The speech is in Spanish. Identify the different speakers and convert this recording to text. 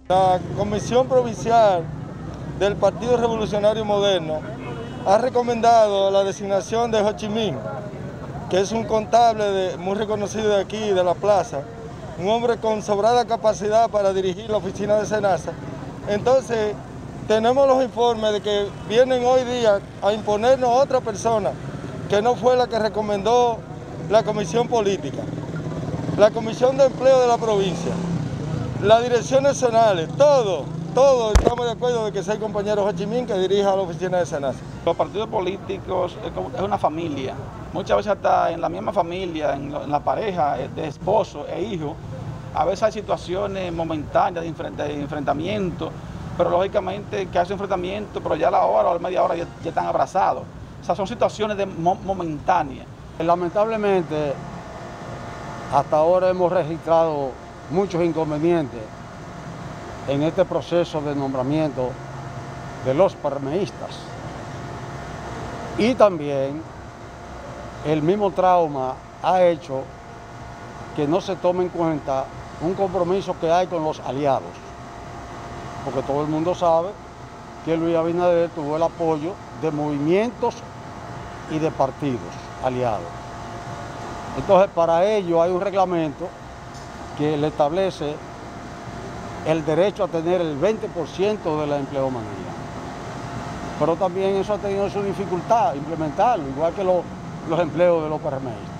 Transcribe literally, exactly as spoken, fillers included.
Speaker 1: La Comisión Provincial del Partido Revolucionario Moderno ha recomendado la designación de Ho Chi Minh, que es un contable de, muy reconocido de aquí, de la plaza, un hombre con sobrada capacidad para dirigir la oficina de SENASA. Entonces, tenemos los informes de que vienen hoy día a imponernos a otra persona que no fue la que recomendó la Comisión Política, la Comisión de Empleo de la provincia, las direcciones zonales, todo, todo estamos de acuerdo de que sea el compañero Ho Chi Minh que dirija la oficina de SENASA.
Speaker 2: Los partidos políticos es una familia, muchas veces hasta en la misma familia, en la pareja de esposo e hijo, a veces hay situaciones momentáneas de enfrentamiento, pero lógicamente que hay ese enfrentamiento, pero ya a la hora o a la media hora ya, ya están abrazados. O sea, son situaciones de mo momentáneas.
Speaker 3: Lamentablemente, hasta ahora hemos registrado muchos inconvenientes en este proceso de nombramiento de los PRMistas. Y también el mismo trauma ha hecho que no se tome en cuenta un compromiso que hay con los aliados. Porque todo el mundo sabe que Luis Abinader tuvo el apoyo de movimientos y de partidos aliados. Entonces, para ello hay un reglamento que le establece el derecho a tener el veinte por ciento de la empleomanía. Pero también eso ha tenido su dificultad implementarlo, igual que lo, los empleos de los PRMistas.